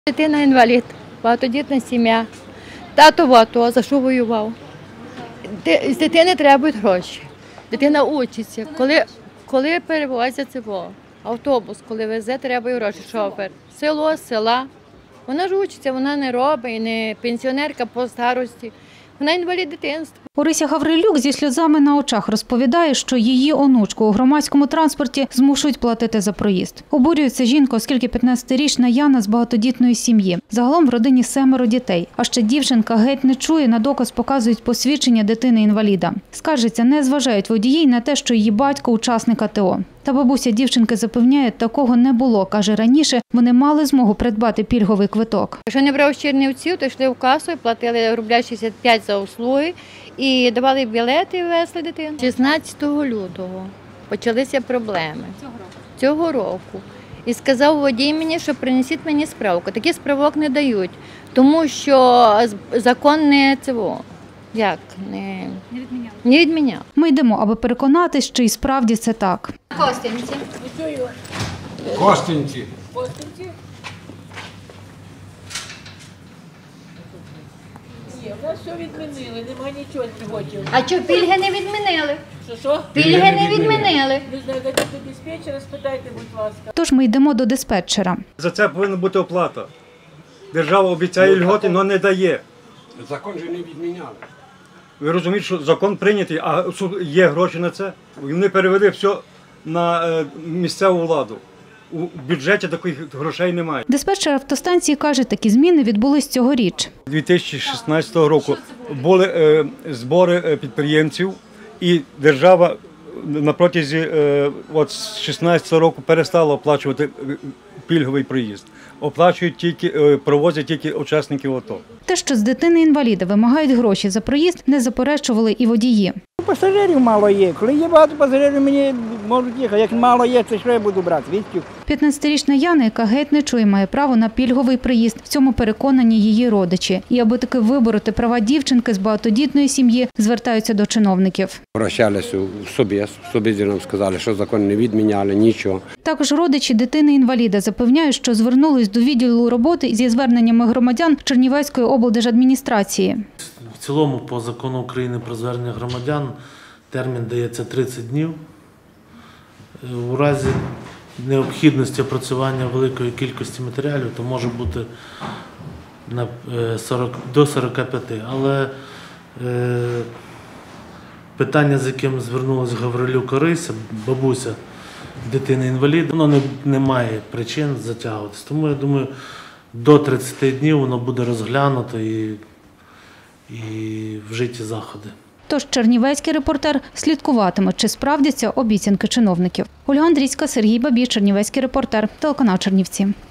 Дитина інвалід, багатодітна сім'я. Тато в АТО, за що воював. З дитини треба гроші. Дитина учиться. Коли перевозять автобус, коли везе, треба гроші. Шофер. Село, села. Вона ж учиться, вона не робить, не пенсіонерка по старості. Вона інвалід дитинства. Орися Гаврилюк зі сльозами на очах розповідає, що її онучку у громадському транспорті змушують платити за проїзд. Обурюється жінка, оскільки 15-річна Яна з багатодітної сім'ї. Загалом в родині 7 дітей. А ще дівчинка геть не чує, на доказ показують посвідчення дитини-інваліда. Скаржиться, не зважають водії на те, що її батько – учасник АТО. Та бабуся дівчинки запевняє, такого не було. Каже, раніше вони мали змогу придбати пільговий квиток. Якщо не брав з Чернівців, то йшли в касу і платили рубля 65 за услуги. І давали білети і везли дитину. 16 лютого почалися проблеми. Цього року. І сказав водій мені, що принесіть мені справку. Такі справок не дають, тому що закон не цього. Як? Не відміняв. Ми йдемо, аби переконатись, чи й справді це так. Костянці. Костянці. Ні, в нас все відмінили, немає нічого сьогодні. А що пільги не відмінили? Що? Пільги не відмінили. Не знаю, дайте до диспетчера, спитайте, будь ласка. Тож ми йдемо до диспетчера. За це повинна бути оплата. Держава обіцяє льготи, але не дає. Закон же не відміняли. Ви розумієте, що закон прийнятий, а є гроші на це. Вони перевели все на місцеву владу. У бюджеті таких грошей немає. Диспетчер автостанції каже, такі зміни відбулись цьогоріч. 2016 року були збори підприємців, і держава на протязі з 2016 року перестала оплачувати пільговий проїзд. Провозять тільки учасників АТО. Те, що з дитини-інваліда вимагають гроші за проїзд, не заперечували і водії. Пасажирів мало є. Коли є багато пасажирів, мені можуть їхати. Як мало є, то що я буду брати? Відків? 15-річна Яна, яка геть не чує, має право на пільговий проїзд. В цьому переконані її родичі. І аби таки вибороти права дівчинки з багатодітної сім'ї, звертаються до чиновників. Прощалися в собі нам сказали, що закон не відміняли, нічого. Також родичі дитини-інваліда запевняють, що звернулись до відділу роботи зі зверненнями громадян Чернівецької облдержадміністрації. В цілому, по закону України про звернення громадян, термін дається 30 днів. У разі необхідності опрацювання великої кількості матеріалів, то може бути до 45. Але питання, з яким звернулася Гаврилюк Орися, бабуся дитини-інваліда, воно не має причин затягуватися. Тому, я думаю, до 30 днів воно буде розглянуто і вжиті заходи. Тож чернівецький репортер слідкуватиме, чи справдяться обіцянки чиновників. Ольга Андрійська, Сергій Бабій, Чернівецький репортер, телеканал Чернівці.